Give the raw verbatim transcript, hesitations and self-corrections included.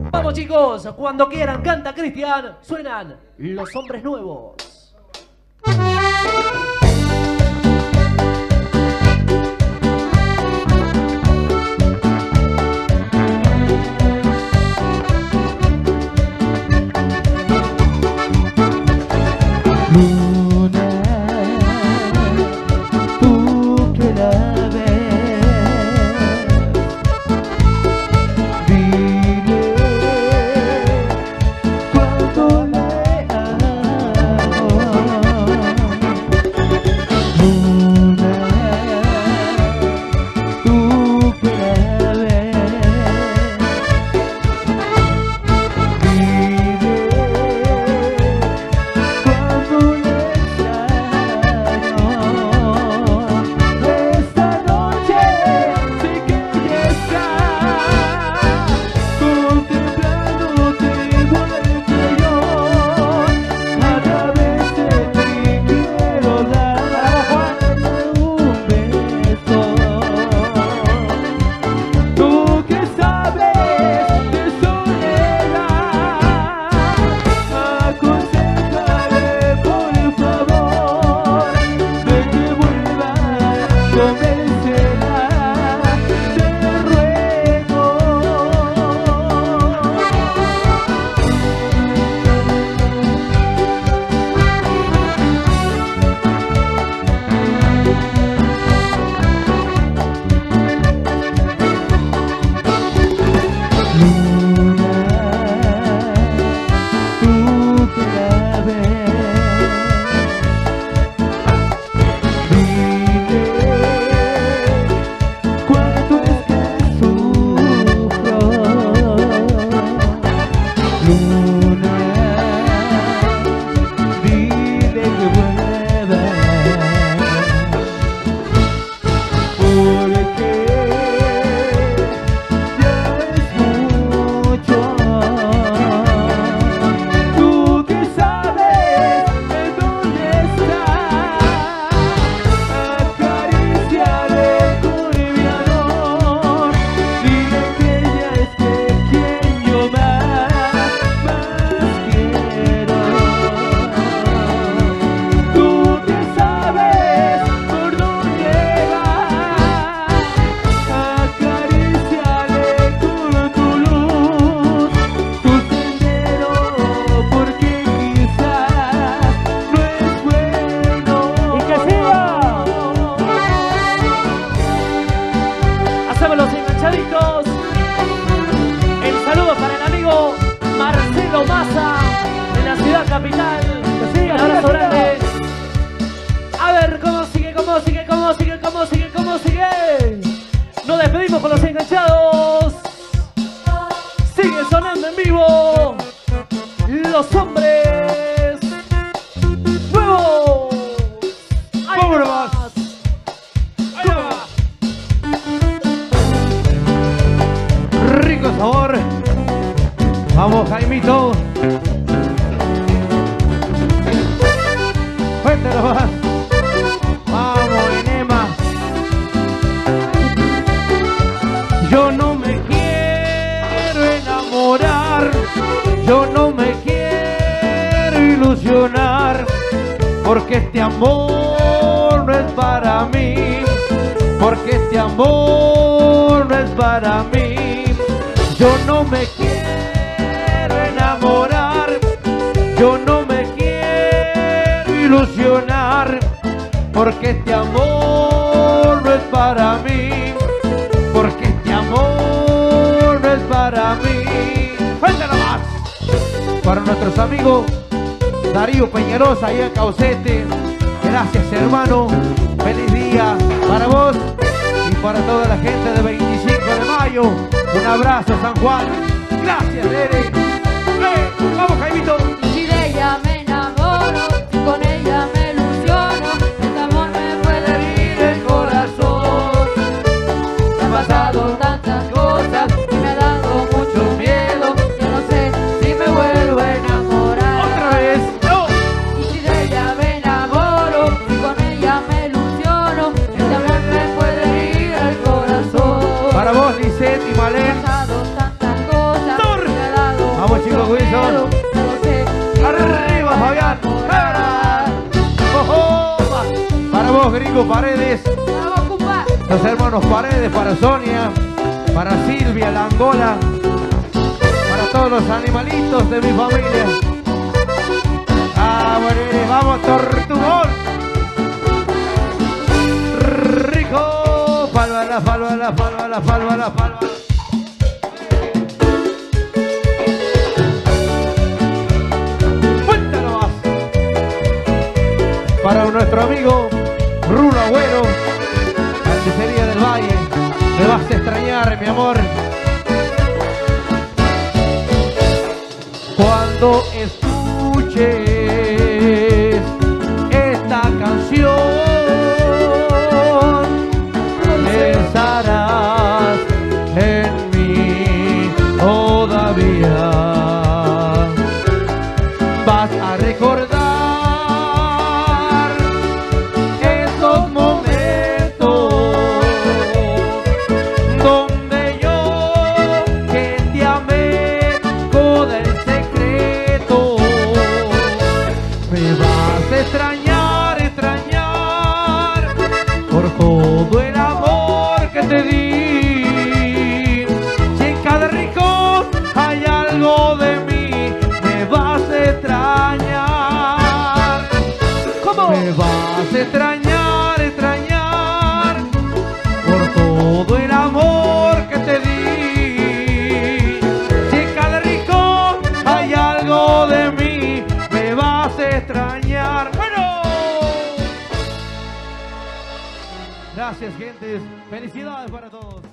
Vamos chicos, cuando quieran, canta Cristian, suenan Los Hombres Nuevos. Luna, tú que la ves, dile cuánto le amo. Luna, tú que la ves, capital. Sí, un abrazo grande. A ver cómo sigue, cómo sigue, cómo sigue, cómo sigue, cómo sigue. Nos despedimos con los enganchados. Sigue sonando en vivo Los Hombres Nuevos. ¡Vámonos! Ahí va. Rico sabor. Vamos, Jaimito. Fuerte nomás. Vamos, Enema. Yo no me quiero enamorar, yo no me quiero ilusionar, porque este amor no es para mí, porque este amor no es para mí. Yo no me quiero enamorar, yo no me quiero ilusionar, porque este amor no es para mí, porque este amor no es para mí. ¡Cuéntalo más! Para nuestros amigos Darío Peñarosa allá en Caucete, gracias hermano, feliz día para vos y para toda la gente de veinticinco de mayo. Un abrazo, San Juan. Gracias, Ere. ¡Eh! ¡Vamos, Jaimito! Si de ella me enamoro, si con ella me ilusiono, este amor me puede herir el corazón. Me han pasado tantas cosas y me ha dado mucho miedo. Yo no sé si me vuelvo a enamorar. ¡Otra vez! ¡No! Y si de ella me enamoro, si con ella me ilusiono, este amor me puede herir el corazón. Para vos, Lisette y Malén. Me han pasado tantas cosas y me ha dado vos, Gringo Paredes. Vamos, compa. Los hermanos Paredes, para Sonia, para Silvia, la Angola, para todos los animalitos de mi familia. Ah, bueno, vamos, Tortugón. Rico. Falvala, falvala, falvala, falvala, falvala. Cuéntanos más. Para nuestro amigo Rulo Agüero, Carnicería del Valle. Me vas a extrañar, mi amor. Cuando escuches esta canción, pensarás en mí todavía. Vas a recordar esos momentos donde yo que te amé con el secreto. Me vas a extrañar, extrañar por todo el amor que te di. Si en cada rincón hay algo de mí, me vas a extrañar. ¿Cómo? Me vas a extrañar, extrañar por todo el amor que te di. Si en cada rincón hay algo de mí, me vas a extrañar. Bueno, gracias, gentes. Felicidades para todos.